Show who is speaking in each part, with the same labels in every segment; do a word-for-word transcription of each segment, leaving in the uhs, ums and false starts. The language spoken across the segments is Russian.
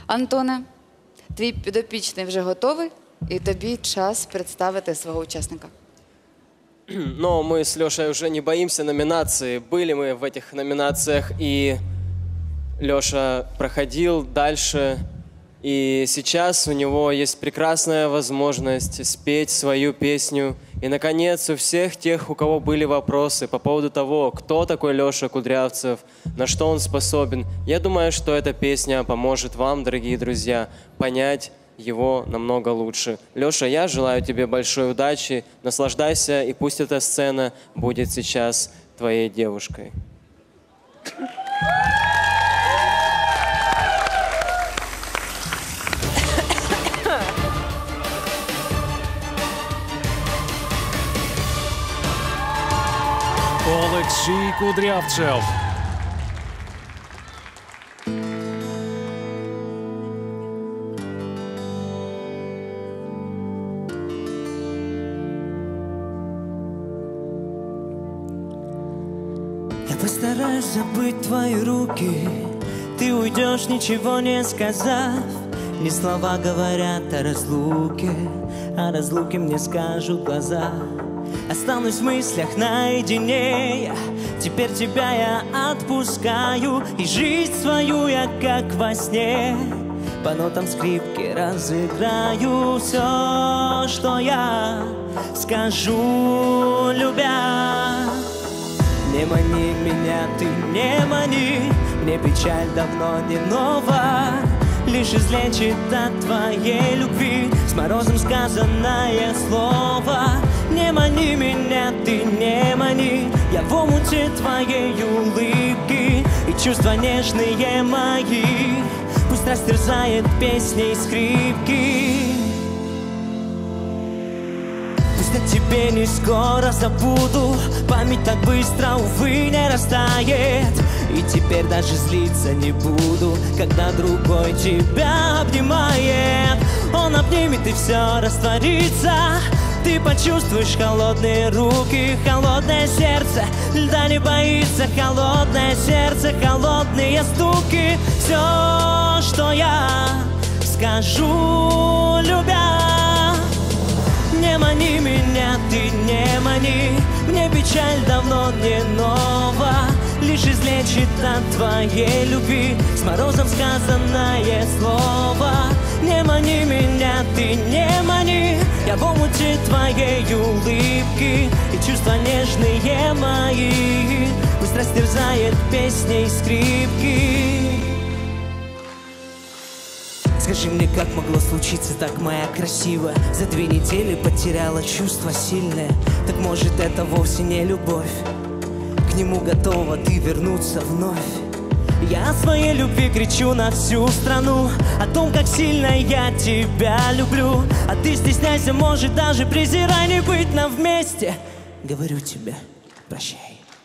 Speaker 1: Антоне, твій підопічний вже готовий, і тобі час представити свого учасника.
Speaker 2: Но мы с Лешей уже не боимся номинации. Были мы в этих номинациях, и Леша проходил дальше. И сейчас у него есть прекрасная возможность спеть свою песню. И, наконец, у всех тех, у кого были вопросы по поводу того, кто такой Леша Кудрявцев, на что он способен, я думаю, что эта песня поможет вам, дорогие друзья, понять его намного лучше. Леша, я желаю тебе большой удачи, наслаждайся, и пусть эта сцена будет сейчас твоей девушкой.
Speaker 3: Олексій Кудрявцев.
Speaker 4: Я постараюсь забыть твои руки. Ты уйдешь, ничего не сказав. Не слова говорят о разлуке, о разлуке мне скажут глаза. Останусь в мыслях наедине я. Теперь тебя я отпускаю, и жизнь свою я как во сне по нотам скрипки разыграю. Все, что я скажу, любя. Не мани меня, ты не мани. Мне печаль давно не нова. Лишь излечит от твоей любви с морозом сказанное слово. Не мани меня, ты не мани. Я в омуте твоей улыбки, и чувства нежные мои пусть растерзает песней скрипки. Пусть о тебе не скоро забуду. Память так быстро, увы, не растает. И теперь даже злиться не буду, когда другой тебя обнимает. Он обнимет и все растворится. Ты почувствуешь холодные руки, холодное сердце. Льда не боится, холодное сердце, холодные стуки. Все, что я скажу, любя. Не мани меня, ты не мани. Мне печаль давно не нова. Лишь излечит от твоей любви с морозом сказанное слово. Не мани меня, ты не мани. Я в омуте твоей улыбки, и чувства нежные мои пусть растерзает песней скрипки. Скажи мне, как могло случиться так, моя красивая? За две недели потеряла чувство сильное. Так может, это вовсе не любовь? К нему готова ты вернуться вновь. Я о своей любви кричу на всю страну, о том, как сильно я тебя люблю. А ты стесняйся, может, даже презирай, не быть нам вместе. Говорю тебе, прощай.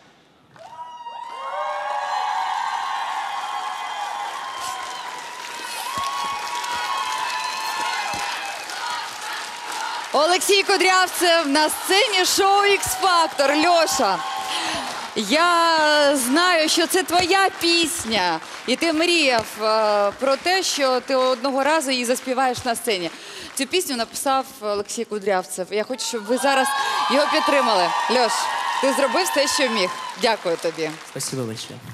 Speaker 1: Олексій Кудрявцев на сцені шоу «Ікс-Фактор». Льоша, я знаю, що це твоя пісня, і ти мріяв е, про те, що ти одного разу її заспіваєш на сцені. Цю пісню написав Олексій Кудрявцев. Я хочу, щоб ви зараз його підтримали. Льош, ти зробив все, що міг. Дякую тобі.
Speaker 4: Спасибо большое.